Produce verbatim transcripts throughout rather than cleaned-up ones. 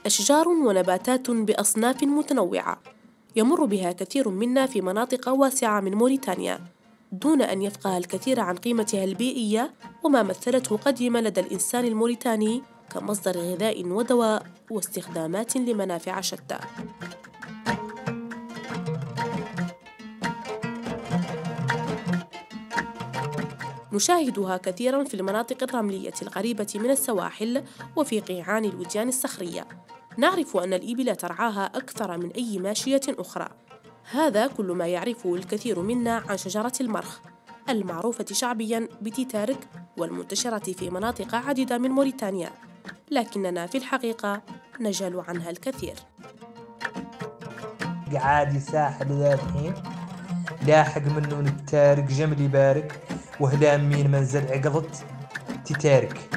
أشجار ونباتات بأصناف متنوعة يمر بها كثير منا في مناطق واسعة من موريتانيا دون أن يفقه الكثير عن قيمتها البيئية وما مثلته قديما لدى الإنسان الموريتاني كمصدر غذاء ودواء واستخدامات لمنافع شتى. نشاهدها كثيرا في المناطق الرملية القريبة من السواحل وفي قيعان الوديان الصخرية. نعرف أن الإبل ترعاها أكثر من أي ماشية أخرى. هذا كل ما يعرفه الكثير منا عن شجرة المرخ المعروفة شعبياً بتيتارك والمنتشرة في مناطق عديدة من موريتانيا، لكننا في الحقيقة نجهل عنها الكثير. قعادي ساحل ذا الحين لاحق منه من التارك جمل يبارك وهلا مين منزل عقلت تيتارك.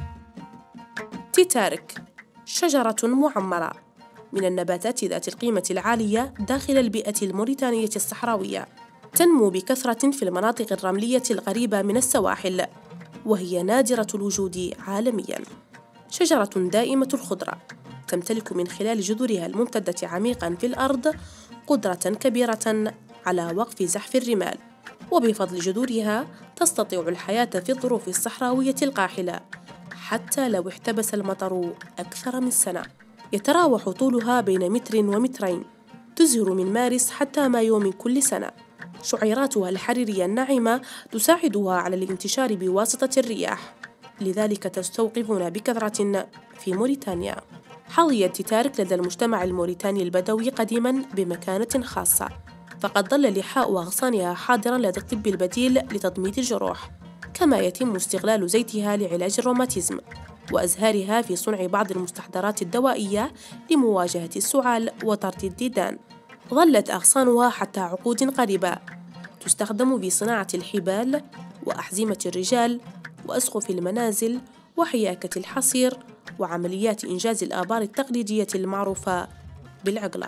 تيتارك شجرة معمرة من النباتات ذات القيمة العالية داخل البيئة الموريتانية الصحراوية، تنمو بكثرة في المناطق الرملية القريبة من السواحل، وهي نادرة الوجود عالمياً. شجرة دائمة الخضرة تمتلك من خلال جذورها الممتدة عميقاً في الأرض قدرة كبيرة على وقف زحف الرمال، وبفضل جذورها تستطيع الحياة في الظروف الصحراوية القاحلة حتى لو احتبس المطر أكثر من سنة. يتراوح طولها بين متر ومترين، تزهر من مارس حتى مايو من كل سنة. شعيراتها الحريرية الناعمة تساعدها على الانتشار بواسطة الرياح، لذلك تستوقفون بكثرة في موريتانيا. حظيت تيتارك لدى المجتمع الموريتاني البدوي قديماً بمكانة خاصة، فقد ظل لحاء أغصانها حاضراً لدى الطب البديل لتضميد الجروح، كما يتم استغلال زيتها لعلاج الروماتيزم، وأزهارها في صنع بعض المستحضرات الدوائية لمواجهة السعال وطرد الديدان. ظلت أغصانها حتى عقود قريبة تستخدم في صناعة الحبال وأحزمة الرجال وأسقف المنازل وحياكة الحصير وعمليات إنجاز الآبار التقليدية المعروفة بالعقلة.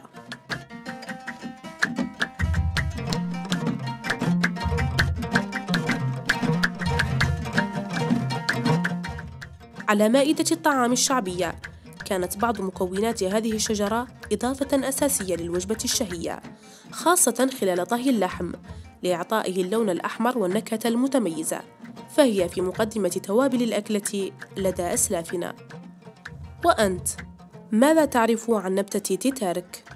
على مائدة الطعام الشعبية كانت بعض مكونات هذه الشجرة إضافة أساسية للوجبة الشهية، خاصة خلال طهي اللحم لإعطائه اللون الأحمر والنكهة المتميزة، فهي في مقدمة توابل الأكلة لدى أسلافنا. وأنت ماذا تعرف عن نبتة تيتارك؟